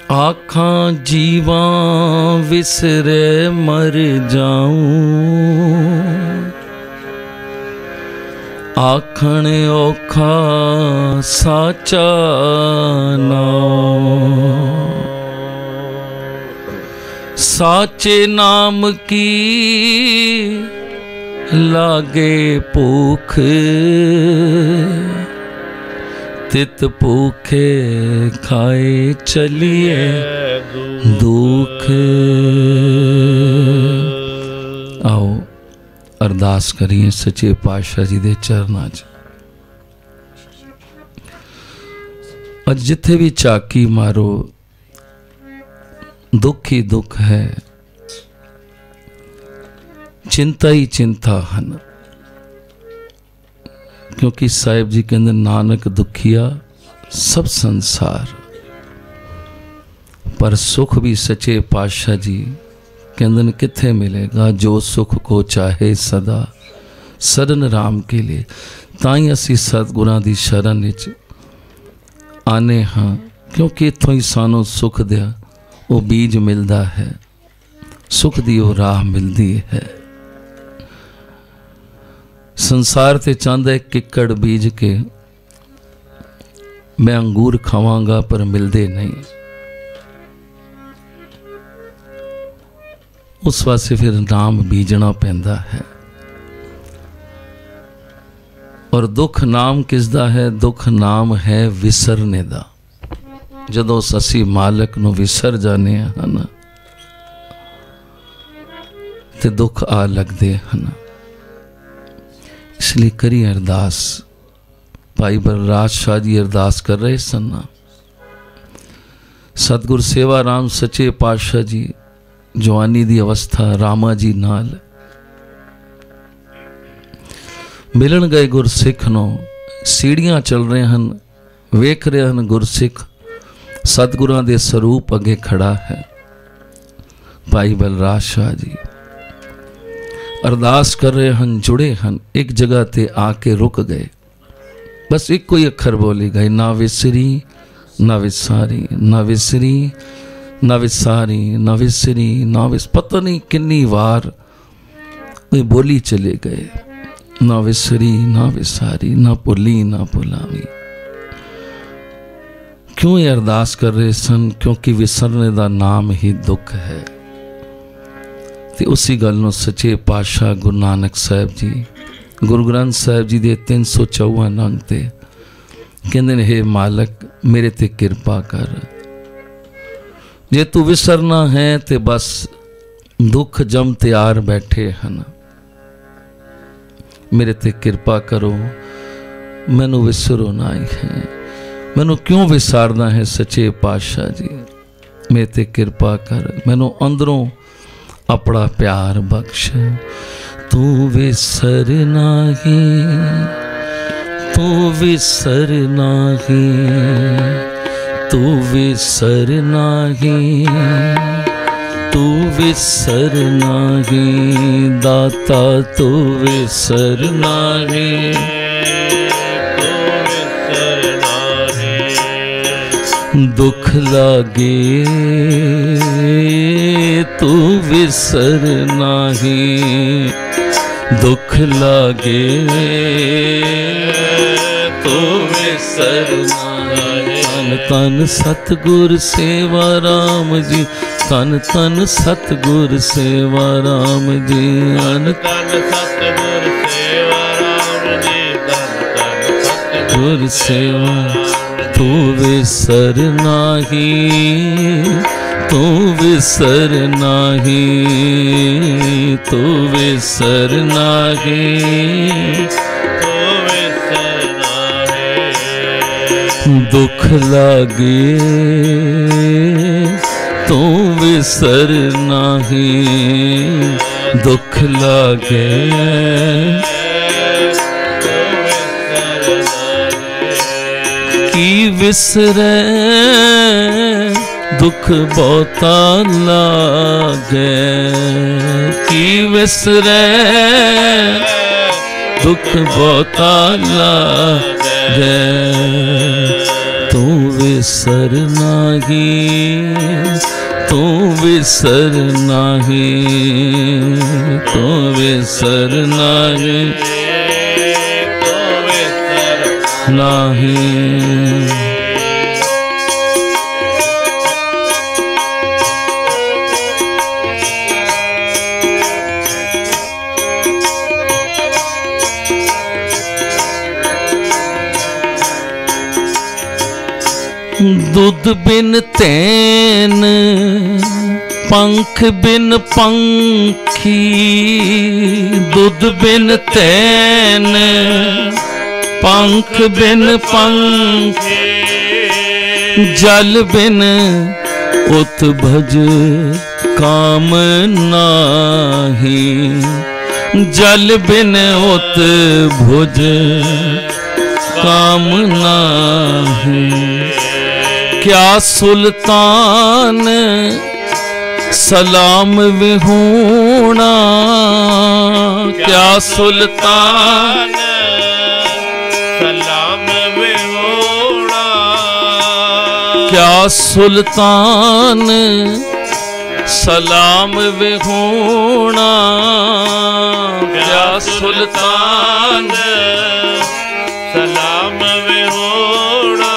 आखां जीवा विसरे मर जाऊं, आखण औखा साचा नाम। साचे नाम की लागे भूख, तित भूखे खाए चलिए दुख। आओ अरदास करिए सच्चे पातशाह जी दे चरनां च। अज जिथे भी झाकी मारो दुख ही दुख है, चिंता ही चिंता हन। क्योंकि साहिब जी कहते नानक दुखिया सब संसार, पर सुख भी सच्चे पातशाह जी कहते किथे मिलेगा। जो सुख को चाहे सदा सरन राम के लिए। ताई असी सतगुरां दी शरण विच आने हाँ, क्योंकि इत्थों ही सानू सुख दिया वो बीज मिलता है, सुख दी वो राह मिलती है। संसार ते चाहता है किकड़ बीज के मैं अंगूर खावांगा, पर मिलते नहीं। उस वास्ते फिर नाम बीजना पैंदा है। और दुख नाम किसदा है? दुख नाम है विसरने दा। जदों असी मालक नूं विसर जाने हैं ते दुख आ लगते हैं। इसलिए करी अरदास। भाई बलराज शाह जी अरदास कर रहे सन। सतगुर सेवा राम सच्चे पातशाह जी जवानी दी अवस्था रामा जी नाल मिलन गए गुरसिख नूं। सीढ़ियां चल रहे हैं, वेख रहे हैं गुरसिख सतगुरां दे स्वरूप अगे खड़ा है। भाई बलराज शाह जी अरदास कर रहे हैं, जुड़े हैं, एक जगह ते आके रुक गए। बस एक कोई अखर बोली गए, ना विसरी ना विसारी, ना विसरी ना विसारी, ना विसरी ना विस। पता नहीं कितनी बार वे बोली चले गए। ना विसरी ना विसारी, ना भुली ना भुलावी। क्यों ये अरदास कर रहे सन? क्योंकि विसरने का नाम ही दुख है। ते उसी गल नूं सच्चे पातशाह गुरु नानक साहब जी गुरु ग्रंथ साहब जी दे 354 अंग ते कहंदे ने, हे मालक मेरे ते किरपा कर। जे तू विसरना है ते बस दुख जम तैयार बैठे हैं। मेरे ते किरपा करो, मैनू विसरो ना ही है। मैनू क्यों विसारना है सच्चे पातशाह जी? मेरे ते किरपा कर, मैनू अंदरों अपना प्यार बख्श। तू विसर नाही, तू विसर नाही, तू विसर नाही, तू विसर नाही दाता, तू विसर नाही, दुख लागे तू विसर नाही, दुख लागे तू विसर नाही। तन तन सतगुर सेवा राम जी, तन तन सतगुर सेवा राम जी, तन तन सतगुर सेवा राम जी, तन तन सतगुर सेवा। तू विसर नाही, तू विसर नाही, तू विसर नाही, तू विसर नाही। दुख लागे तू विसर नाही, दुख लागे की विसरे दुख बहुता लागे, की विसरे दुख बहुता लागे। तू विसर नाही, तू विसर नाही, तू विसर नाही, तू विसर नाही। दुध बिन तैन, पंख बिन पंखी, दुध बिन तैन, पंख बिन पंखी, जल बिन उत भज काम नाही, जल बिन उत भुज काम नाही। क्या सुल्तान सलाम विहूणा, क्या सुल्तान सलाम विहूणा, क्या सुल्तान सलाम विहूणा, क्या सुल्तान सलाम विहूणा।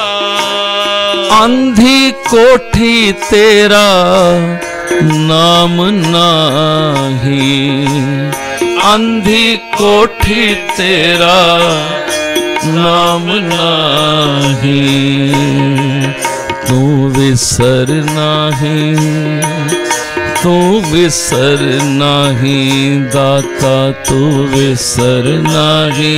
अंधी कोठी तेरा नाम नाही, अंधी कोठी तेरा नाम नाही, तू विसर नाही, तू विसर नाही, दाता तू विसर नाही,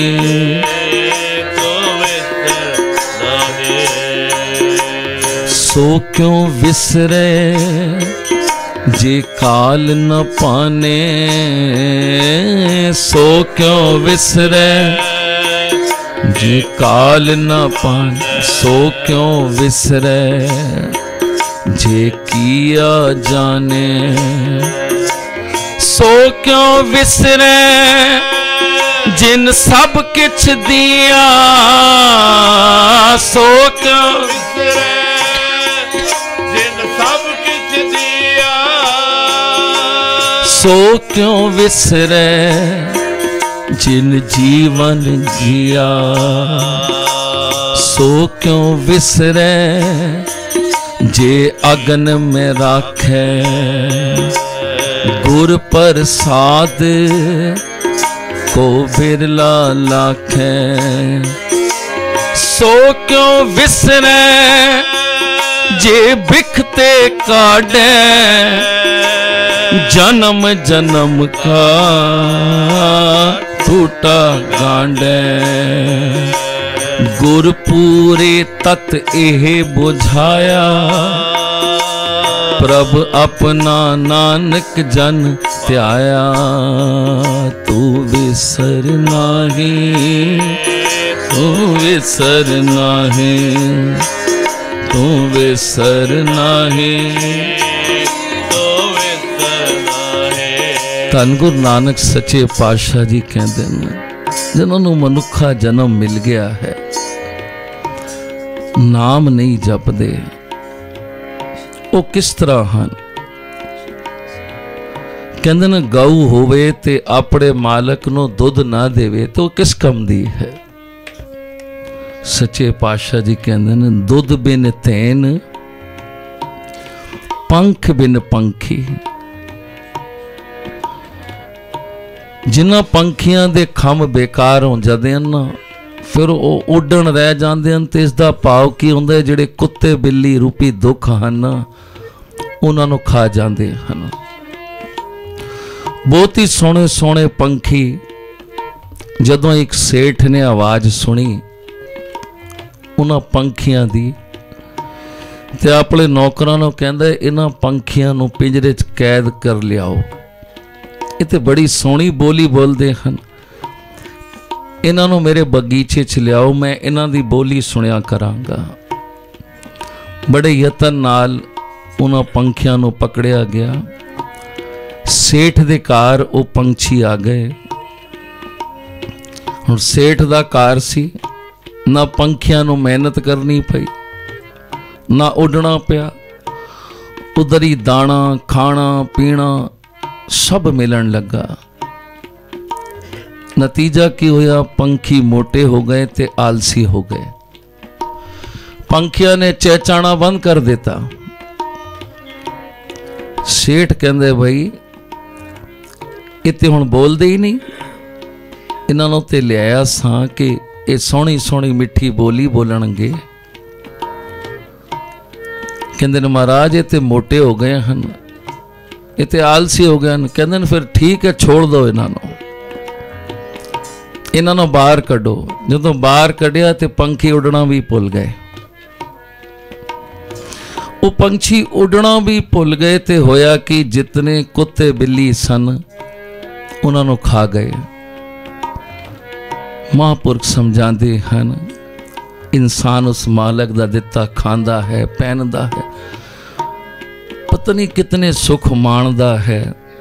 सो क्यों विसरे जे काल न पाने, सो क्यों विसरे जे काल न पाने, सो क्यों विसरे जे किया जाने, सो क्यों विसरे जिन सब किछ दिया, सो क्यों विसरे सो क्यों विसरे जिन जीवन जिया, सो क्यों विसरे जे अगन में राखे, गुर प्रसाद को बिरला लाखे, सो क्यों विसरे जे बिखते काढ़े, जन्म जन्म का टूटा गांडे, गुर पूरे तत एह बुझाया, प्रभ अपना नानक जन त्याया, तू विसर नाही, तू विसर नाही, तू विसर नाही। धन गुरु नानक सच्चे पातशाह जी कहते हैं, जिन्होंने मनुखा जन्म मिल गया है, नाम नहीं जपदे, वो किस तरह हैं? कहते ने गऊ होवे ते अपने मालक नो दुध ना देवे तो किस कम दी है। सच्चे पातशाह जी कहते ने दुध बिन तैन, पंख बिन पंखी, जिन्हां पंखियां दे खम बेकार हो जाते हैं ना, फिर वो उड़न रह जाते हैं। तो इसका भाव की होंदा, जिहड़े कुत्ते बिल्ली रूपी दुख हैं उन्हां नूं खा जाते हैं। बहुत ही सोहणे सोहणे पंखी जदों एक सेठ ने आवाज़ सुनी उन्हां पंखियां दी, ते अपने नौकरां नूं कहंदा इन्हां पंखियां नूं पिंजरे च कैद कर लियाओ। ये तो बड़ी सोहनी बोली बोलते हैं, इन्हां नूं मेरे बगीचे च लियाओ, मैं इन्हां दी बोली सुनिया करांगा। बड़े यतन नाल उन्हां पंखियां नूं पकड़िया गया। सेठ दे घर वो पंछी आ गए। हुण सेठ दा घर सी ना, पंखियां नूं मेहनत करनी पई, ना उड़ना पिया, उधर ही दाना खाना पीना सब मिलन लगा। नतीजा की होया, पंखी मोटे हो गए ते आलसी हो गए। पंखिया ने चहचाना बंद कर दिता। सेठ कहंदे भाई इत्ते हुण बोलदे ही नहीं, इन्हां नूं ते लिआया सां कि ये सोहनी सोहनी मिठी बोली बोलणगे। कहंदे ने महाराज इत्ते मोटे हो गए हैं, इत्ते आलसी हो गए हैं। कहंदे ने फिर ठीक है, छोड़ दो इन्हां नूं, इन्हां नूं बाहर कढो। जदों बाहर कढिया ते पंखी उड़ना भी भुल गए। वो पंछी उड़ना भी भुल गए ते होया कि जितने कुत्ते बिल्ली सन उन्होंने खा गए। महापुरख समझाते हैं इंसान उस मालक दा दिता खांदा है, पहनदा है, पता नहीं कितने सुख माणदा है,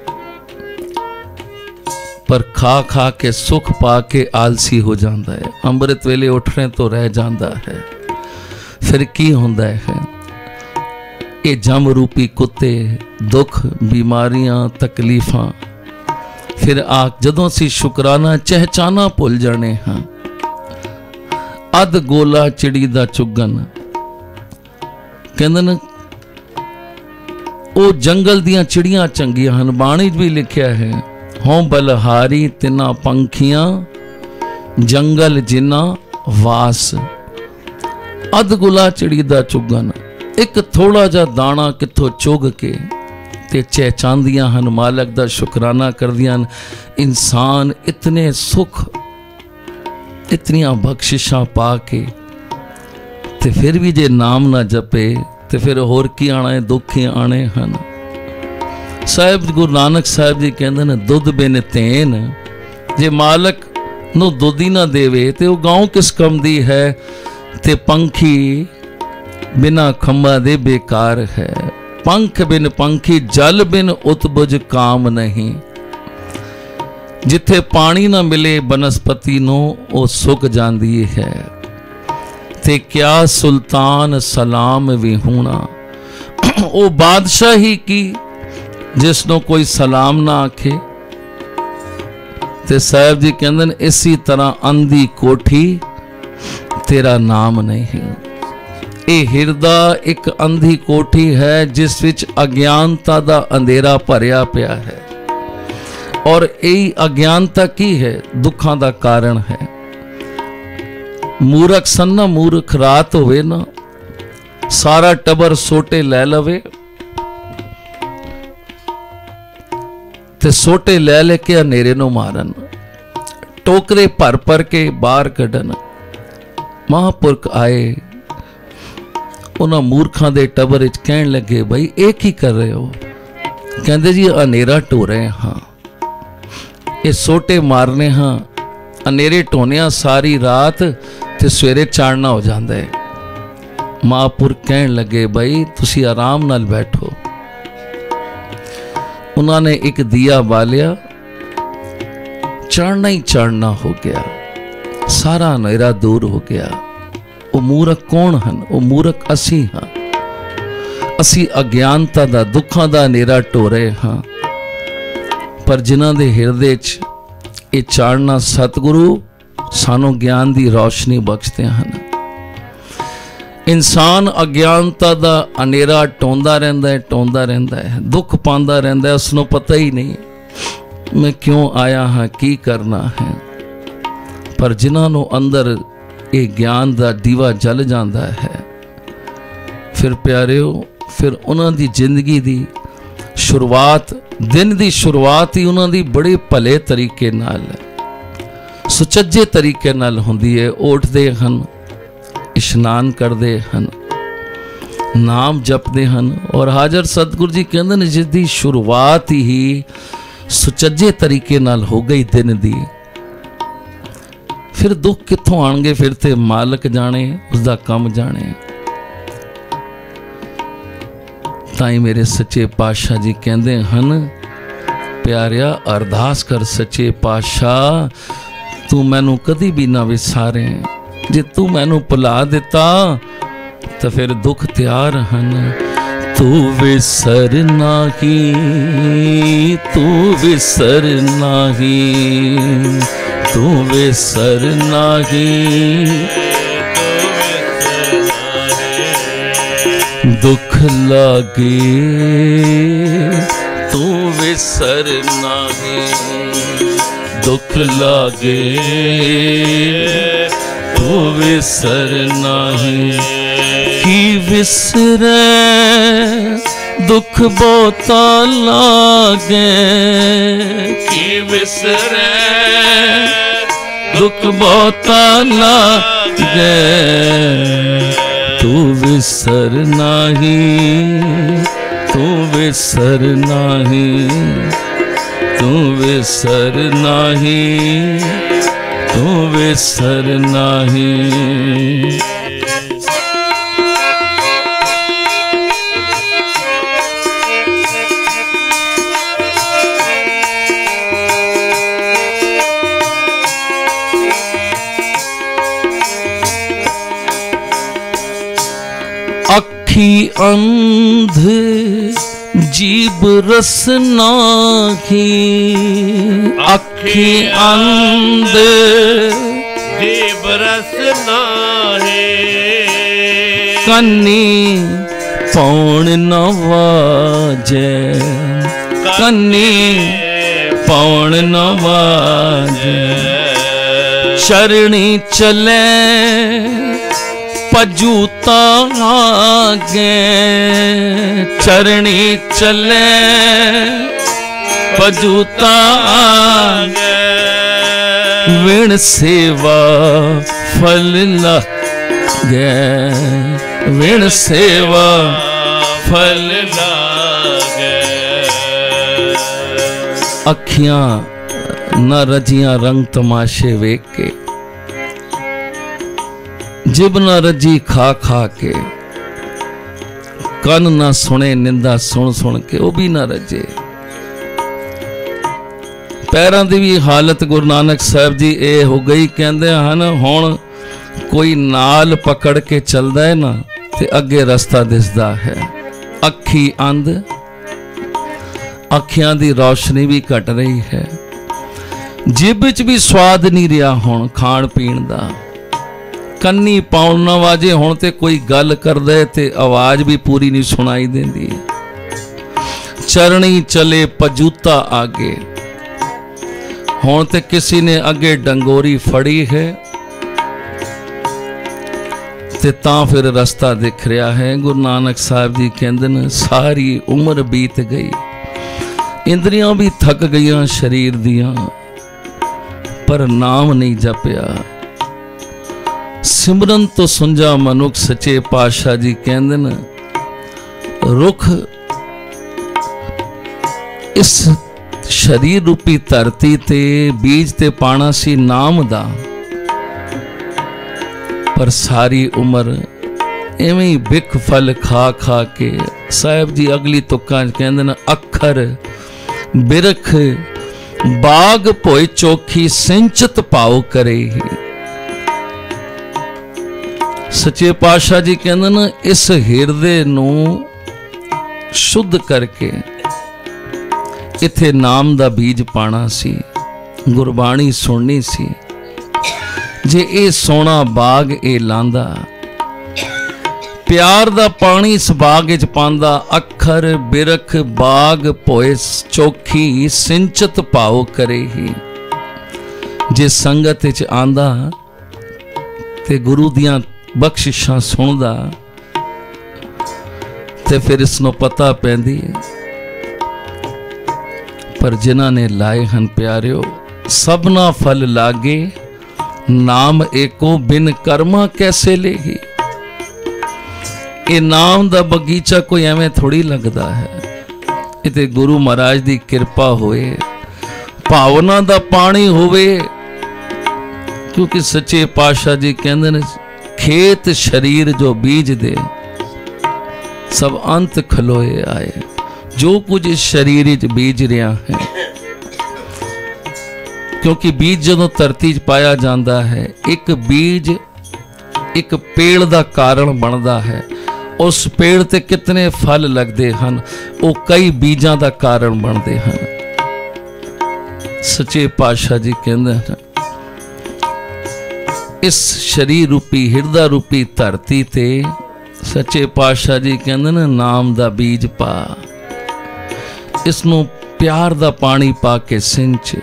पर खा खा के सुख पा के आलसी हो जाता है। अमृत वेले उठने तो रह जाता है। फिर की होंदा है? ये जम रूपी कुत्ते दुख बीमारियां तकलीफां फिर जदों असीं शुकराना चहचाना भुल जाने हाँ। अध गोला चिड़ी दा चुगन कहंदे ने वो जंगल दियां चिड़ियां चंगियां हन। बाणी भी लिखिया है, हों बलहारी तिना पंखियां जंगल जिना वास। अध गोला चिड़ी दा चुगन, एक थोड़ा जा दाना किथों चुग के ते चहचांदियां हन, मालक दा शुकराना करदियां हन। इंसान इतने सुख इतनियां बख्शिशां पा के ते फिर भी जे नाम ना जपे ते फिर होर की आना है, दुख ही आने हन। साहिब गुरु नानक साहिब जी कहंदे ने दुध बिन तेन, जे मालक नूं दुध ही ना देवे ते वो गांव किस कम दी है। ते पंखी बिना खंबा दे बेकार है। पंख बिन पंखी जल बिन उत्बुज काम नहीं। जिथे पानी ना मिले बनस्पति नो वो सुक जाती है। ते क्या सुल्तान सलाम भी होना, वो बादशाह ही की जिसनो कोई सलाम ना आखे। ते साहब जी कहंदे ने इसी तरह अंधी कोठी तेरा नाम नहीं। ये हिरदा एक अंधी कोठी है जिस विच अज्ञानता दा अंधेरा भरिया पिया है। और यही अज्ञानता की है? दुखां दा कारण है। मूर्ख सन ना, मूर्ख रात होवे ना, सारा टबर सोटे लै लवे ते सोटे लै लेके अनेरे नूं मारन, टोकरे भर भर के बाहर कढन। महापुरख आए, उन्हां मूर्खां दे टबर विच कहण लगे, बई ये की कर रहे हो? कहंदे जी अनेरा ढो रहे हाँ, ये सोटे मारने हाँ, अनेरे ढोने सारी रात ते सवेरे चाड़ना हो जाता है। महापुरख कहण लगे, बई तुसी आराम नाल बैठो। उन्होंने एक दिया बालिया, चढ़ना ही चढ़ना हो गया, सारा अंधेरा दूर हो गया। वो मूर्ख कौन हन? वो मूर्ख असी हाँ। असी अज्ञानता दा दुखां दा अंधेरा ढो रहे हाँ। पर जिन्हां दे हिरदे च ये चाड़ना सतगुरु सानू ज्ञान दी रोशनी बख्शते हैं। इंसान अज्ञानता दा अंधेरा टोंदा रहंदा है, टोंदा रहंदा है, दुख पांदा रहंदा है, उसनों पता ही नहीं मैं क्यों आया हाँ, की करना है। पर जिन्होंने अंदर ये ज्ञान दा दीवा जल जाता है, फिर प्यारिओ, फिर उन्हां दी जिंदगी दी शुरुआत, दिन दी शुरुआत ही उन्हां दी बड़े भले तरीके नाल, सुचज्जे तरीके नाल हुंदी है। उठदे हन, इशनान करते हैं, नाम जपते हैं, और हाजर सतगुरु जी कहते हैं जिसकी शुरुआत ही सुचज्जे तरीके नाल हो गई दिन दी, फिर दुख कित्थों आणगे? फिर ते मालक जाने, उसका कम जाने। ताई मेरे सच्चे पातशाह जी कहते हैं, प्यारिया अरदास कर सच्चे पातशाह, तू मैनू कदी भी ना विसारे। जे तू मैनू भुला दिता तो फिर दुख त्यार हन। तू विसर नाही, तू विसर नाही, तू विसर नाही, दुख लागे तू विसर नाही, दुख लागे तू विसर नाही। की विसरे दुख बहुता लागे, की विसरे दुख बहुता लागे, तू विसर नाही, तू विसर नाही, तू विसर नाही, तू विसर नाही। अखी अंध जीव रस नाही, अखी अंध जीव रस नाही, कन्नी पौन न वाजे, कन्नी पौन न वाजे, चरणी चले पजूता आगे, चरणी चले पजूता आगे, विण सेवा फल लागे, विण सेवा फल लागे। अखियां न रजियां रंग तमाशे वेख के, जिब न रजी खा खा के, कन ना सुने निंदा सुन सुन के, वो भी ना रजे। पैरों की भी हालत गुरु नानक साहब जी ए हो गई, कहते हैं हुण कोई नाल पकड़ के चलता है ना ते अगे रास्ता दिसदा है। अखी अंध, अखियां दी रोशनी भी घट रही है, जिब च भी स्वाद नहीं रहा हुण खाण पीण दा, कन्नी पाउन ना वाजे, हुण ते कोई गल कर दे ते आवाज भी पूरी नहीं सुनाई देंदी। चरणी चले पजूता आगे, हुण ते किसी ने अगे डंगोरी फड़ी है ते तां फिर रास्ता दिख रहा है। गुरु नानक साहब जी कहंदे ने सारी उम्र बीत गई, इंद्रियां भी थक गईयां शरीर दियां, पर नाम नहीं जपिया। सिमरन तो सुंजा मनुख, सच्चे पातशाह जी कहंदे ने रुख इस शरीर रूपी धरती ते बीज ते पाना सी नाम दा, पर सारी उम्र एवें ही बिख फल खा खा के। साहब जी अगली तुक्कां कहंदे ने अखर बिरख बाग भोए चोखी, सिंचत पाओ करे। सच्चे पातशाह जी कहंदे ने इस हिरदे नूं शुद्ध करके इत्थे नाम दा बीज पाना सी, गुरबाणी सुननी सी। जे ए सोना बाग ए लांदा, प्यार दा पानी इस बाग च पांदा, अखर बिरख बाग पोए चोखी, सिंचत पाओ करे ही। जे संगत च आंदा ते गुरु दियां बख्शिशां सुनदा ते फिर इसनों पता पैंदी। पर जिन्हां ने लाए हन प्यारियो, सबना फल लागे, नाम एको बिन कर्मा कैसे लेगी। ये नाम दा बगीचा कोई एवें थोड़ी लगता है, इते गुरु महाराज दी कृपा होए, भावना दा पानी होवे। क्योंकि सच्चे पातशाह जी कहंदे ने खेत शरीर जो बीज दे, सब अंत खलोए आए। जो कुछ इस शरीर च बीज रहा है, क्योंकि बीज जदों धरती च पाया जाता है, एक बीज एक पेड़ का कारण बनता है। उस पेड़ ते कितने फल लगते हैं, वो कई बीजां का कारण बनते हैं। सच्चे पातशाह जी कहते हैं इस शरीर रूपी हिरदा रूपी धरती ते सच्चे पातशाह जी कहते हैं नाम दा बीज पा, इसनों प्यार दा पानी पा के सिंच।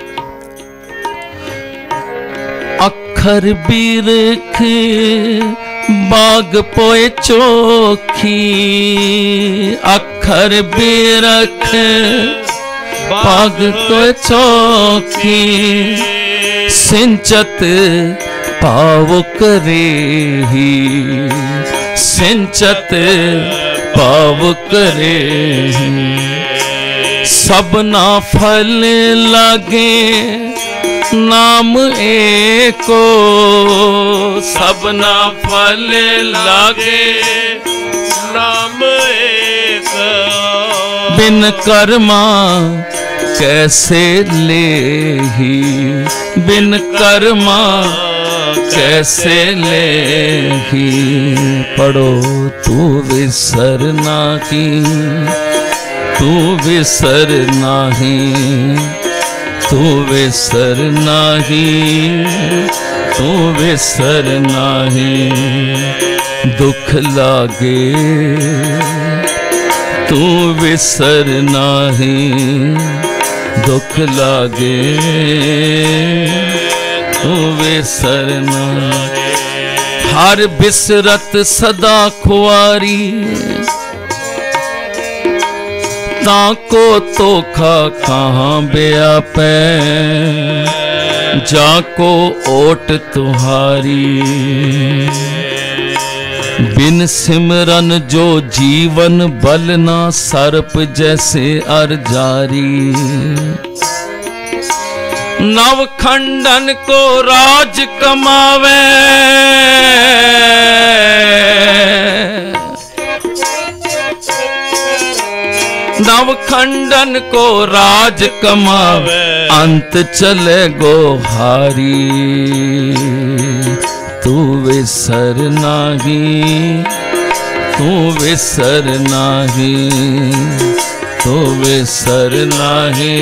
अखर बिरख बाग पोए चोखी, अखर बिरख बाग पोए चोखी, सिंचत पाव करे ही, सिंचत पाव करे ही। सबना फल लागे नाम एको, सबना फल लागे नाम एक। बिन कर्मा कैसे ले ही, बिन कर्मा कैसे ले ही। पढ़ो तू विसर नाही, तू विसर नाही, तू विसर नाही, तू विसर नाही। दुख लागे तू विसर नाही, दुख लागे तू विसर नाही। हर बिसरत सदा खुआरी, ताको तोखा कहाँ बेया पै, जाको ओट तुम्हारी। बिन सिमरन जो जीवन बल ना, सर्प जैसे अर जारी। नव खंडन को राज कमावे, नव खंडन को राज कमावे, अंत चले गो हारी। तू विसर नाही, तू विसर नाही, तू विसर नाही,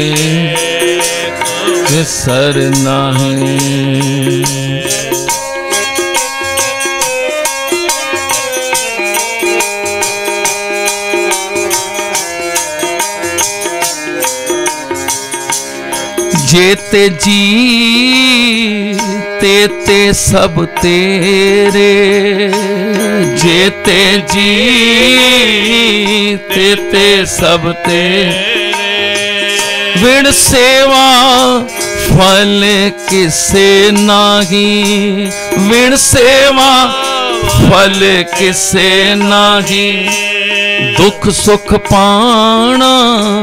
विसर नाही। जेते जी तेते सब तेरे, जेते जी तेते सब तेरे। विण सेवा फल किसे नाही, विण सेवा फल किसे नाही। दुख सुख पाना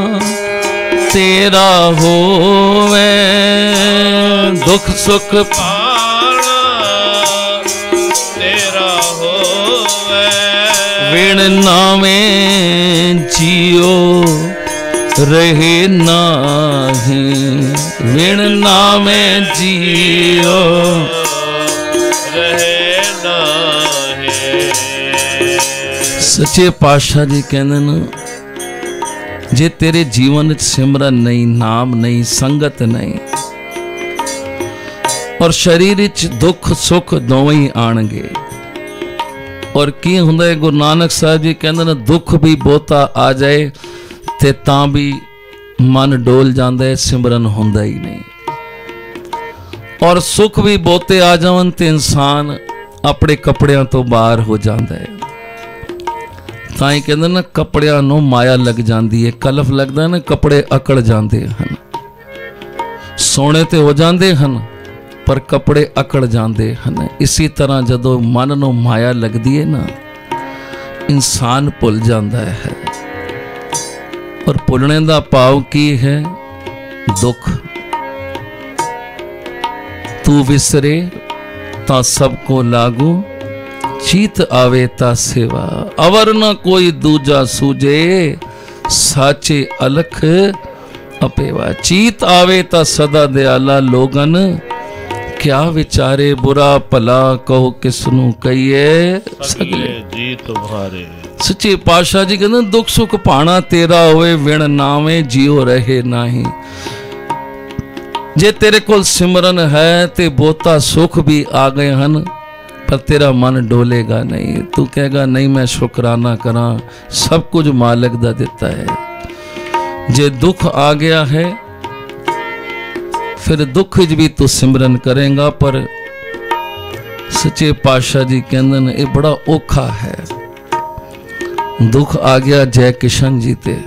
तेरा होवे, दुख सुख पाना तेरा होवे। विण नामे जियो रहे नाही, विण नामे जियो रहे नाही। सच्चे पातशाह जी कहते न जे तेरे जीवन सिमरन नहीं, नाम नहीं, संगत नहीं और शरीर दुख सुख दोवें ही आणगे। और की हुंदा है गुरु नानक साहब जी कहते न दुख भी बहुता आ जाए ते तां भी मन डोल जाता है, सिमरन हुंदा ही नहीं। और सुख भी बहुते आ जावन ते इंसान अपने कपड़ियां तो बाहर हो जाता है। ताई कहते ना कपड़ियां नूं माया लग जाती है, कलफ लगता है ना, कपड़े अकड़ जाते हैं। सोने ते हो जाते हैं पर कपड़े अकड़ जाते हैं। इसी तरह जदों मन नूं माया लगती है ना, इंसान भुल जाता है। और भुलने का भाव की है? दुख। तू विसरे ता सबको लागू, चीत आवे ता सेवा। अवर न कोई दूजा सूझे, साचे अलख अपेवा। चीत आवे ता सदा दयाला लोगन, क्या विचारे बुरा भला कहो किसनू कहिए सगले जी तुम्हारे। सच्चे पातशाह जी कहते दुख सुख भाना तेरा होए विण नावे जियो रहे नाही। जे तेरे कोल सिमरन है ते बहुता सुख भी आ गए हन पर तेरा मन डोलेगा नहीं। तू कहेगा नहीं मैं शुकराना करा, सब कुछ मालिक दा दिता है। जे दुख आ गया है फिर दुख भी तू सिमरन करेगा। पर सच्चे पातशाह जी कहते हैं ये बड़ा औखा है। दुख आ गया जय किशन जी ते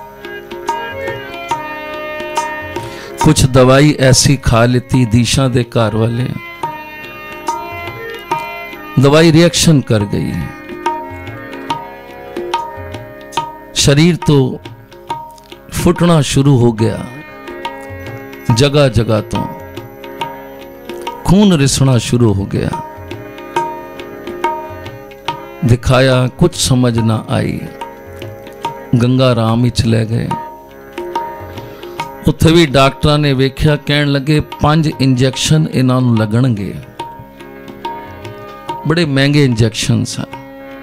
कुछ दवाई ऐसी खा लेती दीशा दे घर वाले, दवाई रिएक्शन कर गई, शरीर तो फुटना शुरू हो गया, जगह जगह तो खून रिसना शुरू हो गया। दिखाया कुछ समझ ना आई, गंगा राम ही चले गए। उत्थे भी डॉक्टर ने वेख्या, कहन लगे 5 इंजैक्शन इन्हां नूं लगणगे, बड़े महंगे इंजैक्शन सन।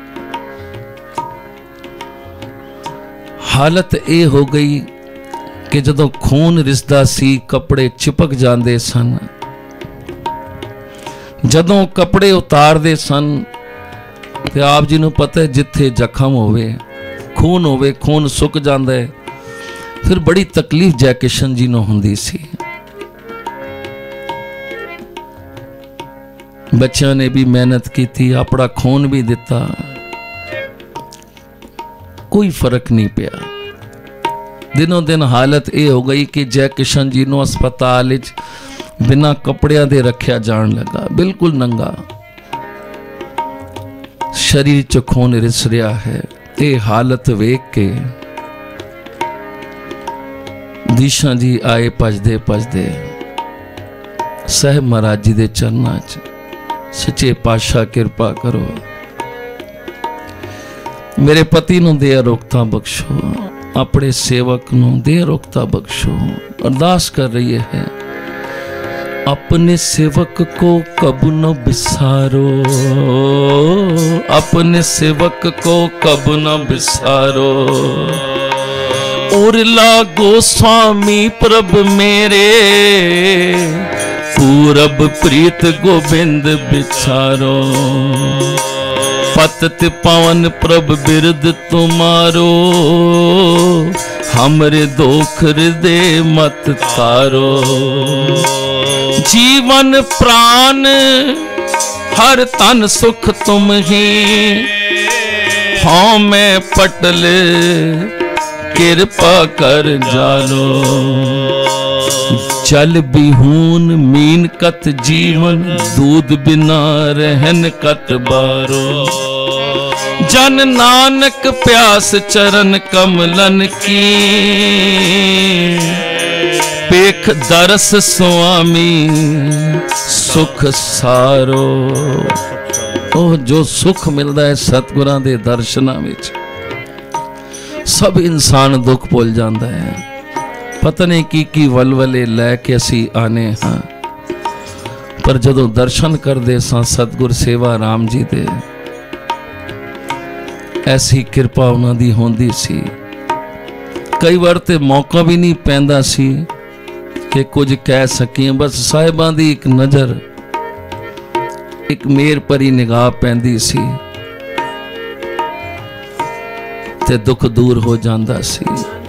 हालत ये हो गई कि जदों खून रिसदा सी कपड़े चिपक जाते सन, जदों कपड़े उतारते सन ते आप जी नूं पता है जिथे जख्म होवे खून सुक जाता है, फिर बड़ी तकलीफ जय किशन जी नूं हुंदी सी। बच्चों ने भी मेहनत की थी, अपना खून भी दिता, कोई फर्क नहीं पिया। दिनों दिन हालत ये हो गई कि जय किशन जी नूं अस्पताल बिना कपड़िया दे रखा जान लगा, बिल्कुल नंगा, शरीर च खून रिस रहा है। ये हालत वेख के दीशा जी आए भजदे भजदे साहिब महाराज जी दे चरनां च, सच्चे पातशाह कृपा करो, मेरे पति नूं दे अरोगता बख्शो, अपने सेवक नूं दे अरोगता बख्शो। अरदास कर रही है, अपने सेवक को कब न बिसारो, अपने सेवक को कब न बिसारो। और लागो स्वामी प्रभ मेरे, पूरब प्रीत गोविंद बिचारो। पतत पवन प्रभ बिरद तुम्हारो, हमरे दोख हृदय मत तारो। जीवन प्राण हर तन सुख तुम ही, हाँ मैं पटल कृपा कर जानो। जल बिहून मीन कत जीवन, दूध बिना रहन कत बारो। जन नानक प्यास चरण कमलन की, पेख दरस स्वामी सुख सारो। ओ जो सुख मिलता है सतगुरां दे दर्शनां विच, सब इंसान दुख भुल जाता है। पता नहीं की वलवले लैके असी आने हाँ, पर जदों दर्शन करते सां सतगुर सेवा राम जी दे, ऐसी कृपा उन्हां दी होंदी सी। कई बार ते मौका भी नहीं पैंदा सी कि कुछ कह सकीए, बस साहिबां दी एक नज़र, एक मेर भरी निगाह पैंदी सी ते दुख दूर हो जाता सी।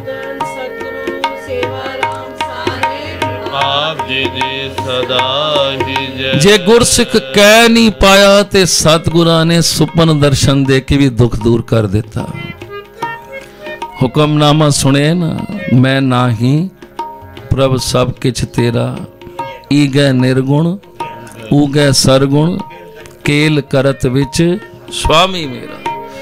जे गुरसिख कह नहीं पाया ते सतगुरां ने सुपन दर्शन दे के भी दुख दूर कर देता। हुक्मनामा सुने ना, मैं नाही प्रभ सब किछ तेरा, ईगै निर्गुण उगै सरगुण, केल करत विच स्वामी मेरा।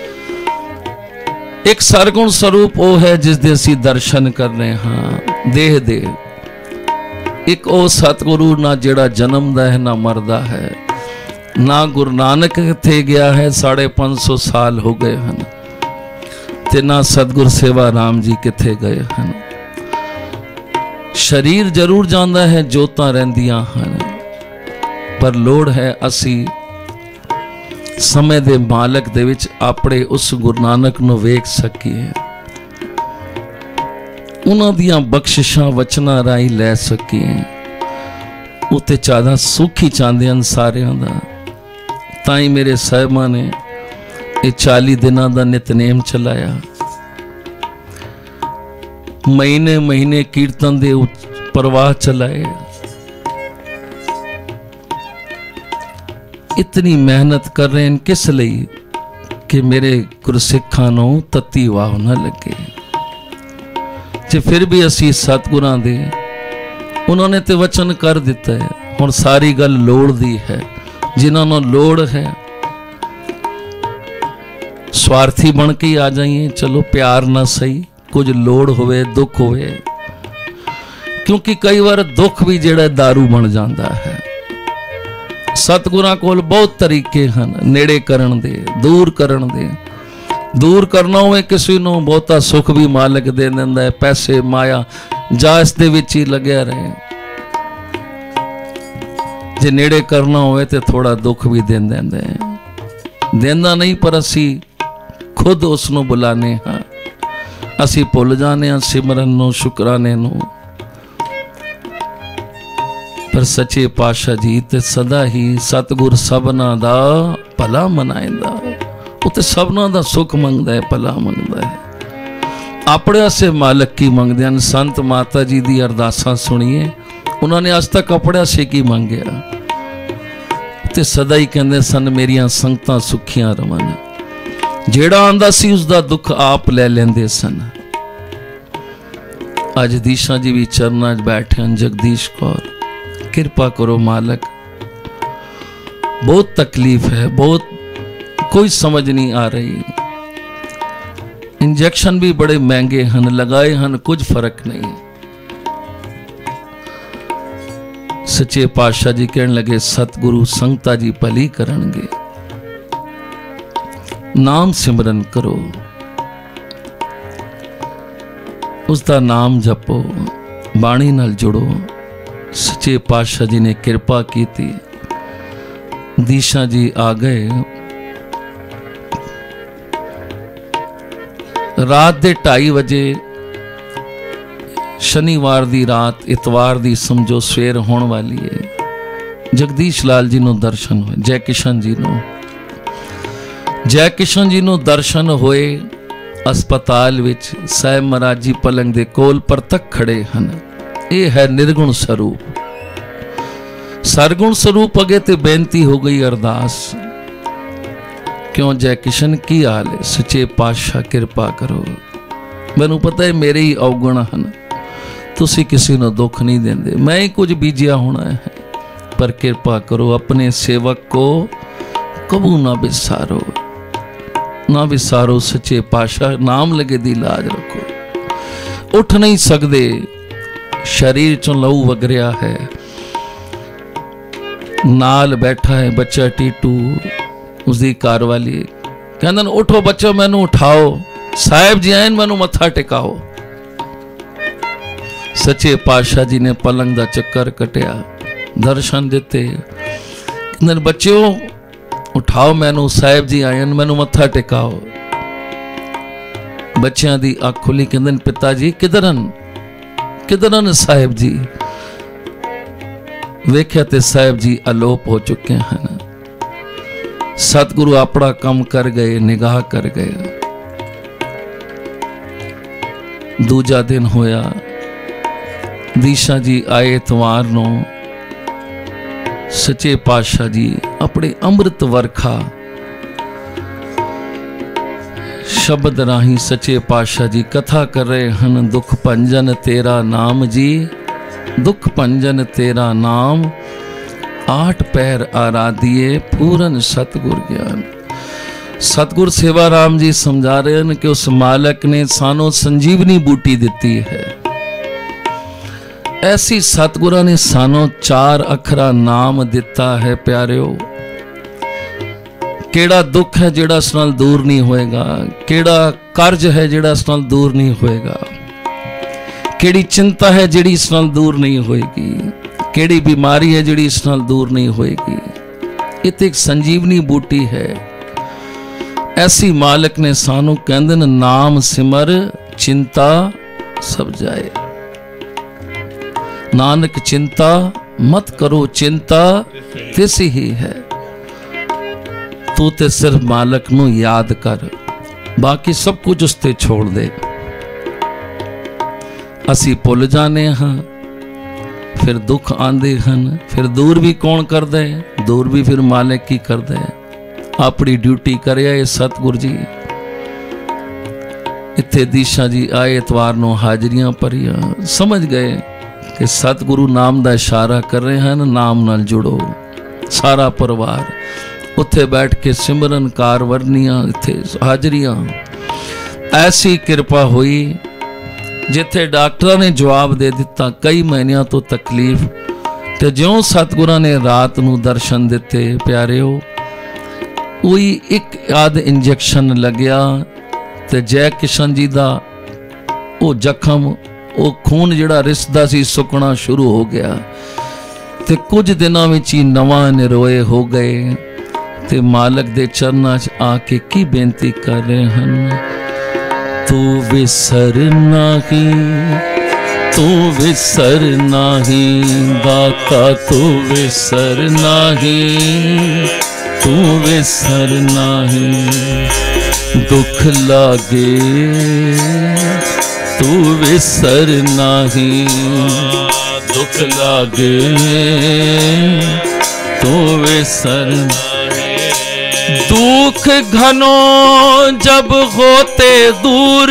एक सरगुण स्वरूप वो है जिस दे असी दर्शन करने हाँ देह दे। एक ओ सतगुरु ना जेड़ा जन्मदा है ना मरदा है, ना गुरु नानक किथे गया है 550 साल हो गए हैं, ते ना सतगुर सेवा राम जी किथे गए हैं। शरीर जरूर जाता है, जोतां रहिंदियां हैं, पर लोड़ है असी समय दे मालक दे विच अपने उस गुरु नानक नूं वेख सकीए, उन्हां दियां बख्शिशां वचनां राही लै सकीए। उत्ते ज़्यादा सुख ही चाहते हैं सारियां दा। ताई मेरे साहिबां ने ये 40 दिनां दा नितनेम चलाया, महीने महीने कीर्तन दे प्रवाह चलाए। इतनी मेहनत कर रहे हैं किस लिए कि मेरे गुरसिखां नूं तत्ती वाह ना लगे। जे फिर भी असी सतगुरां दे, उन्होंने तो वचन कर दिता है, हुण सारी गल लोड़ दी है। जिन्होंने लोड़ है स्वार्थी बन के ही आ जाइए, चलो प्यार ना सही, कुछ लोड़ होवे दुख होवे, क्योंकि कई बार दुख भी जेड़ा दारू बन जाता है। सतगुरां कोल बहुत तरीके हैं नेड़े करन दे, दूर करन दे। दूर करना होवे किसी नूं बहुता सुख भी मालिक दे दिंदा है, पैसे माया जा इस दे विच ही लग्या रहे। जे नेड़े करना होवे तो थोड़ा दुख भी दे दिंदा है। देंदा नहीं पर असी खुद उसनूं बुलाने हाँ, असी भुल जाने हाँ सिमरन नूं शुकराने नूं। पर सच्चे पातशाह जी ते सदा ही सतगुर सबना दा भला मनाइंदा, वो तो सबना दा सुख मंगदा है, भला मंगदा है। अपने आसे मालक की मंगदे हैं। संत माता जी दी अरदासां सुनिए, उन्होंने अज तक अपने आसे की मंगया ते सदा ही कहंदे सन मेरियां संगतां सुखियां रवन। जेड़ा आंदा सी उसदा दुख आप ले लेंदे सन। अज दीशा जी भी चरनां च बैठे हैं। जगदीश कौर कृपा करो मालक, बहुत तकलीफ है, बहुत कोई समझ नहीं आ रही। इंजेक्शन भी बड़े महंगे हैं, लगाए हैं कुछ फर्क नहीं। सच्चे पातशाह जी कहने लगे सतगुरु संगता जी भली करनगे, नाम सिमरन करो, उसका नाम जपो, बाणी नाल जुड़ो। सच्चे पातशाह जी ने कृपा की थी। दीशा जी आ गए। रात दे 2:30 बजे शनिवार दी रात, इतवार दी समझो सवेर होने वाली है। जगदीश लाल जी नो दर्शन होए, जय किशन जी नो, जय किशन जी नो दर्शन होए। अस्पताल विच साहिब महाराज जी पलंग दे कोल पर तक खड़े हैं। ये है निर्गुण स्वरूप। सरगुण स्वरूप अगे ते बेनती हो गई अरदास, क्यों जय किशन की हाल है? सच्चे पातशाह कृपा करो, मैनू पता है मेरे ही अवगुण हैं, तुसी किसी को दुख नहीं देंदे, मैं ही कुछ बीजिया होना है, पर कृपा करो अपने सेवक को कबू ना बिसारो, ना बिसारो। सच्चे पातशाह नाम लगे दी लाज रखो। उठ नहीं सकते, शरीर चों लहू वगरिया है, नाल बैठा है बच्चा टीटू, उसकी घर वाली कहंदे ने उठो बच्चो मैनू उठाओ, साहिब जी आए मैनू मत्था टिकाओ। सच्चे पातशाह जी ने पलंग दा चक्कर कटिया, दर्शन दिते, कहंदे ने बच्चों उठाओ मैनू, साहिब जी आए मैनू मत्था टिकाओ। बच्चों की अख खुली, कहंदे ने पिता जी किधरन साहिब जी? वेख्या ते साहिब जी अलोप हो चुके हैं। सतगुरु अपना काम कर गए, निगाह कर गए। दूजा दिन होया, दीशा जी आए इतवार नू। सच्चे पातशाह जी अपने अमृत वर्खा शब्द राही सच्चे पातशाह जी कथा कर रहे हैं। दुख भंजन तेरा नाम जी, दुख भंजन तेरा नाम, 8 पैर आराधिए पूरन सतगुर ज्ञान। सतगुर सेवा राम जी समझा रहे हैं कि उस मालक ने सानों संजीवनी बूटी दी है। ऐसी सतगुरा ने सानों 4 अखरा नाम दिता है। प्यारियो, केड़ा दुख है जेड़ा इस नाल दूर नहीं होएगा, केड़ा कर्ज है जेड़ा इस नाल दूर नहीं होएगा, केड़ी चिंता है जेड़ी इस नाल दूर नहीं होएगी, केड़ी बीमारी है जिहड़ी इस नाल दूर नहीं होएगी। ये तो एक संजीवनी बूटी है। ऐसी मालिक ने सानू कहंदे ने नाम सिमर चिंता सब जाए। नानक चिंता मत करो, चिंता तिस ही है। तू ते सिर्फ मालिक नू याद कर, बाकी सब कुछ उसते छोड़ दे। असी भुल जाने हाँ, फिर दुख आंदे हन, फिर दूर भी कौन कर दे, दूर भी फिर मालिक की कर दे। अपनी ड्यूटी करे ये सतगुरु जी। इत्थे दीशा जी आए इतवार नू हाजरियां भरियां, समझ गए कि सतगुरु नाम दा इशारा कर रहे हैं, नाम नाल जुड़ो। सारा परिवार उत्थे बैठ के सिमरन कार वरनियां, इत्थे हाजरियां। ऐसी कृपा हुई जिथे डॉक्टर ने जवाब दे दिता कई महीनों तो तकलीफ, ते ज्यों सतगुरां ने रात नू दर्शन दिते प्यारिओ, कोई एक आध इंजैक्शन लग्या ते जय किशन जी दा वो जख्म, वो खून जिहड़ा रिसदा सी सुकना शुरू हो गया। ते कुछ दिनों में ही नवा निरोए हो गए। ते मालक दे चरनां च आके की बेनती कर रहे हैं, तू विसर नहीं, तू विसर नहीं दाता, तू विसर नहीं, तू विसर नहीं। दुख लागे तू विसर नहीं, दुख लागे तू विसर। दुख घनो जब होते दूर,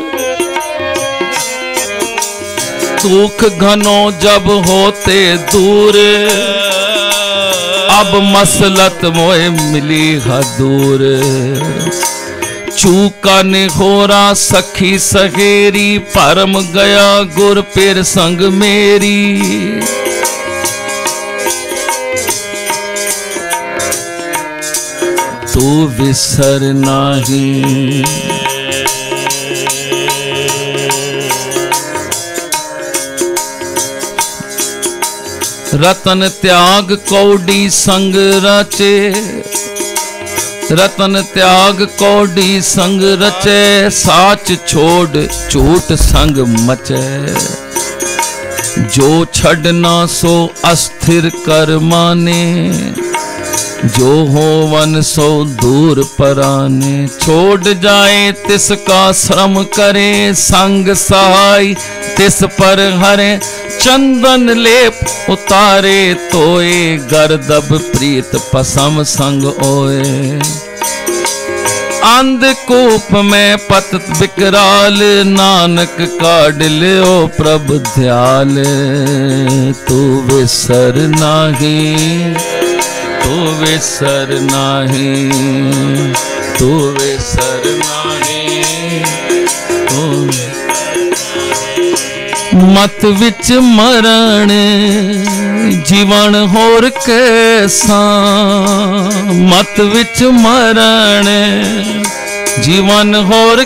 दुख घनो जब होते दूर, अब मसलत मोए मिली हदूर। चूका ने होरा सखी सहेरी, परम गया गुर पेर संग मेरी। तू विसर नहीं, रतन त्याग कौडी संग रचे, रतन त्याग कौडी संग रचे, साच छोड़ झूठ संग मचे। जो छड़ना सो अस्थिर कर माने, जो होवन सो दूर पराने। छोड़ जाए तिसका श्रम करे, संग सहाय तिस पर हरे। चंदन लेप उतारे तोए, गर्दब प्रीत पसम संग ओए। अंधकूप में पतत विकराल, नानक काढ़ लियो प्रभु ध्याल। तू विसर नहीं, तू विसर नहीं, तू विसर नहीं। मत विच मरण जीवन होर कैसा, मत विच मरण जीवन होर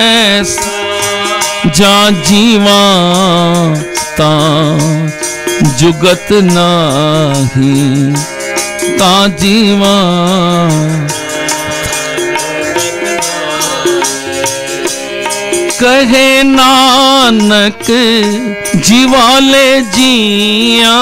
कैसा। जा जीवा ता जुगत नाही, ता जीवा कहे नानक जीवाले जिया।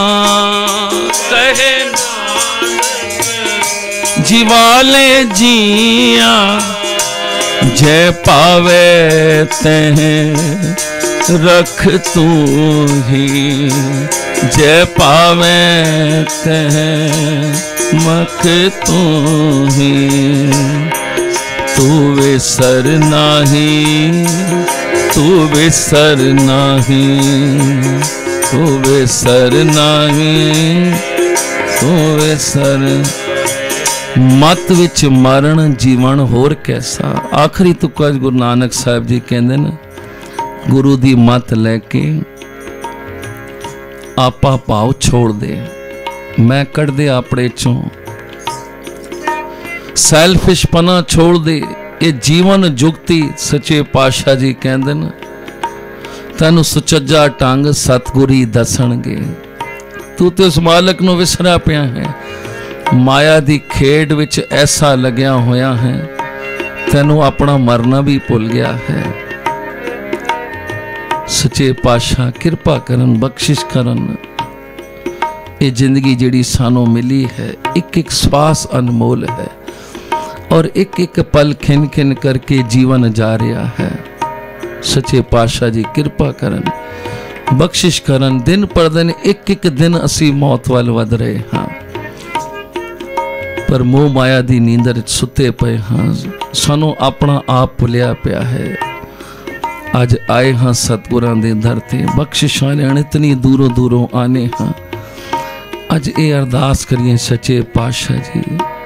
कहे नानक जीवाले जिया, जय पावे तह रख तू ही। जय पावे तह मख तू ही। तू विसर नहीं, तू विसर नहीं, तू विसर नहीं, तू विसर। मत विच मरण जीवन होर कैसा। आखिरी तुक्का गुरु नानक साहब जी कहते ने, गुरु दी मत लैके आपा भाव छोड़ दे, मैं कढ़ दे अपने चों। सैल्फिश पना छोड़ दे, ये जीवन जुगती सच्चे पातशाह जी कहते हैं, तेनू सुचज्जा ढंग सतगुरी दसणगे। तू तो उस मालक नूं विसरा पिया है, माया दी खेड विच ऐसा लग्या होया है, तैनू अपना मरना भी भुल गया है। सच्चे पातशाह किरपा करन, बख्शिश करन। ये जिंदगी जिहड़ी सानू मिली है, एक एक श्वास अनमोल है और एक एक पल खिन खिन करके जीवन जा रहा है। सच्चे पातशाह जी किरपा करन, बख्शिश करन। दिन पर दिन एक एक दिन असी मौत वाल वध रहे हाँ, पर मोह माया दी नींदर सुते पे हाँ, सानू अपना आप भुलिया पिया है। अज आए हाँ सतगुरां दे दर ते, बख्शिशां लैण इतनी दूरों दूरों आने हाँ। अज ये अरदास करिए सच्चे पातशाह जी,